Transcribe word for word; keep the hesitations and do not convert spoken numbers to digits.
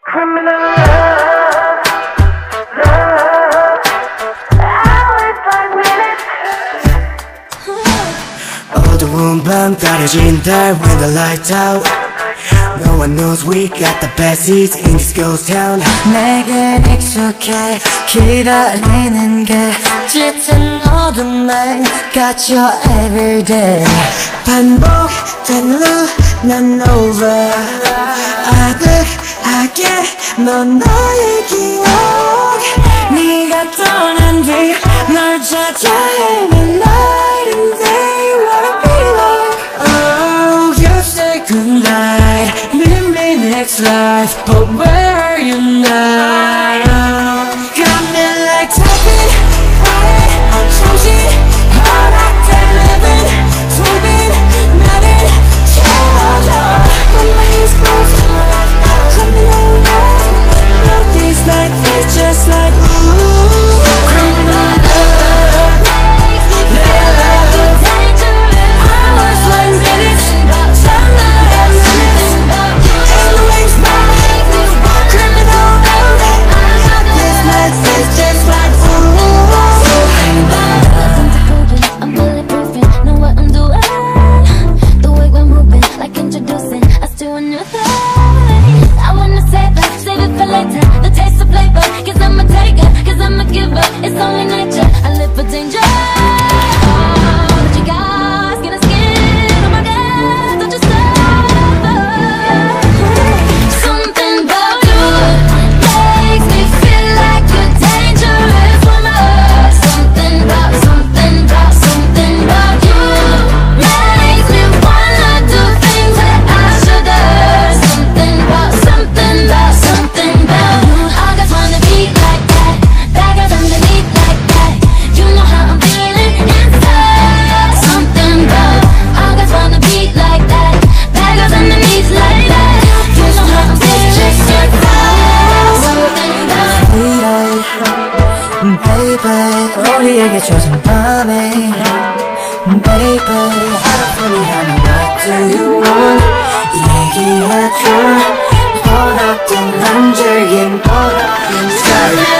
Criminal love, love, hours like minutes. 어두운 밤 따라진 달 when the lights out. No one knows we got the best seats in this ghost town. 내겐 익숙해 기다리는 게 짙은 어둠만 갇혀 everyday. 반복된 loop 난 over. 아득하게 넌 나의 기억. 네가 떠난 뒤 널 찾아 헤맨 night and day. What I feel like. Oh, you say goodnight, meet me next life, but where are you now? Got me like tapping right 잠시 허락된 living 속인 나를 채워줘. When my eyes close, let me know that these nights is just like ooh. Criminal love, love, hours like minutes, sunlight and minutes, and the wings back. Criminal love, these nights is just like ooh. I'm bulletproofing, know what I'm doing. The way we're moving, like introducing us to a new thing. I wanna save it, save it for later. The taste of flavor, cause I'm a taker, cause I'm a giver. It's only nature, I live for danger. Oh, but you got skin to skin, oh my God, don't you suffer. Something about you makes me feel like a dangerous woman. Something about, something about, something about you makes me wanna do things that I shouldn't. Something about, something about, something about you. All guys wanna be like that, bad guys underneath like that. You know how I'm feeling inside. Something about, all guys wanna be like that, bad guys underneath like that. You know how I'm feeling inside. Something about, Baby, 우리에게 젖은 밤에 Baby, 하루뿐이 하면 what do you want? 얘기해줘 허락된 한 줄긴 허락된 사이.